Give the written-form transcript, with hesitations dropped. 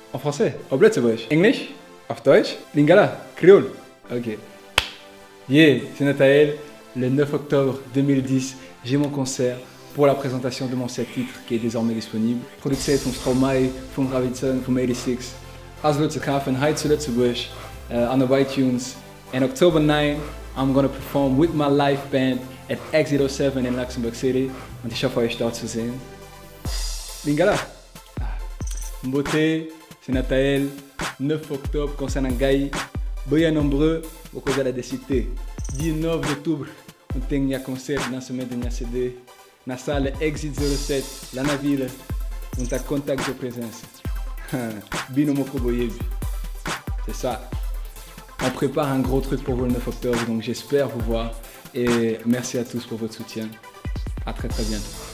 En français? Auf Lützeburg. Englisch? Auf Deutsch? Lingala? Créole? Ok. Yeah, c'est Nathaël. Le 9 octobre 2010, j'ai mon concert pour la présentation de mon set titre qui est désormais disponible. Produziert von Stromae, von Ravitson, von 86. Aus Lutzegraven, Height zu Lützeburg, on the iTunes. And October 9, I'm gonna perform with my live band at Exit 07 in Luxembourg City. Und ich hoffe, euch dort zu sehen. Lingala. Mbote, c'est Nathaël. 9 octobre, concert Nangai. Boya nombreux, au cause de la décité. 19 octobre, on tem un concert dans ce semaine de la CD. Dans la salle Exit 07, là dans la ville, on a contact de présence. Bino Moko Boyebi. C'est ça. On prépare un gros truc pour vous le 9 octobre, donc j'espère vous voir. Et merci à tous pour votre soutien. À très bientôt.